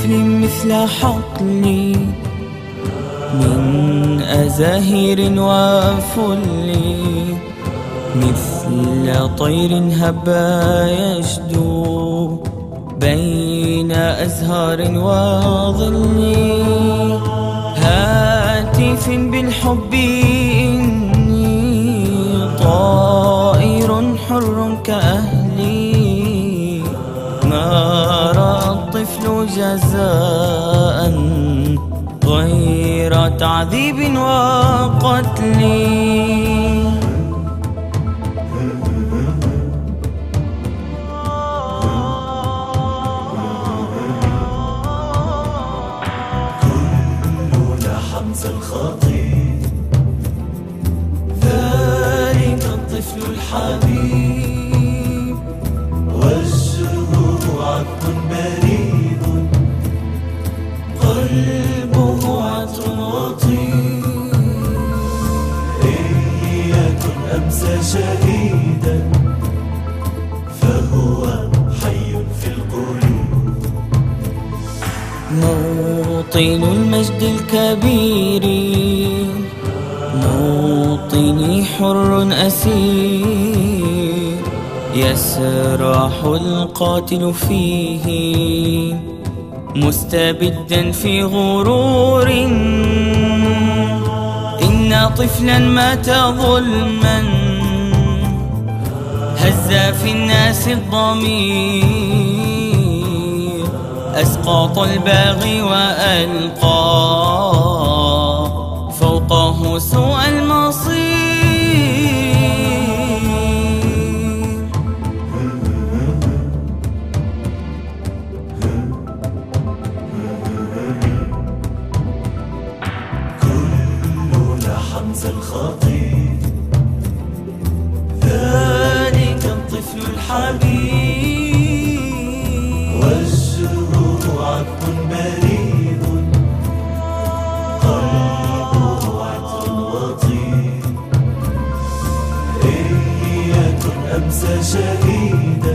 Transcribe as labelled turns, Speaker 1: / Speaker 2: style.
Speaker 1: طفل مثل حقلي من أزاهير وفل، مثل طير هبا يشدو بين أزهار وظل، هاتف بالحب إني طائر حر كأهلي، ما رأى الطفل جزاء غير تعذيب وقتل.
Speaker 2: حمزة الخطيب ذلك الطفل الحبيب، وجهه عذب بريء، قلبه عطر وطيب، إن يكن أمسى شهيدا فهو حي في القلوب.
Speaker 1: موطن المجد الكبير، موطني حر أسير، يسرح القاتل فيه مستبدا في غرور، إن طفلا مات ظلما هز في الناس الضمير، أسقط الباغي وألقى فوقه سوء المصير.
Speaker 2: كلنا حمزة الخطيب ذلك الطفل الحبيب، وجهه عذب بريء، قلبه عطر وطيب، إن يكن أمسى شهيدا